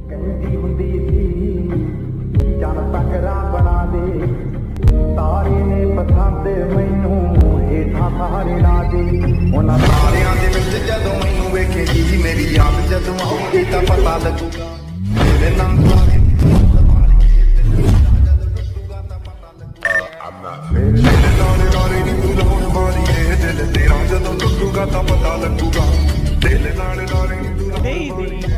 ਕਹਿੰਦੀ ਹੁੰਦੀ ਸੀ ਜਨ ਤਕਰਾ ਬਣਾ ਦੇ ਤਾਰੇ ਨੇ ਪਸੰਦ ਮੈਨੂੰ ਹੇਠਾਂ ਸਾਰੇ ਨਾ ਦੇ ਉਹਨਾਂ ਤਾਰਿਆਂ ਦੇ ਵਿੱਚ ਜਦੋਂ ਮੈਨੂੰ ਵੇਖੇਗੀ ਮੇਰੀ ਯਾਦ ਜਦੋਂ ਆਉਗੀ ਤਾਂ ਪਤਾ ਲੱਗੂਗਾ ਤੇਰੇ ਨਾਮ ਸਾਰੇ ਮੇਰੇ ਨਾਲੇ ਨਾਲੇ ਨੀ ਤੂੰ ਲਾਉਣ ਵਾਲੀ ਏ ਦਿਲ ਤੇਰਾ ਜਦੋਂ ਟੁੱਟੂਗਾ ਤਾਂ ਪਤਾ ਲੱਗੂਗਾ ਦਿਲ ਨਾਲੇ ਨਾਲੇ ਨੀ ਤੂੰ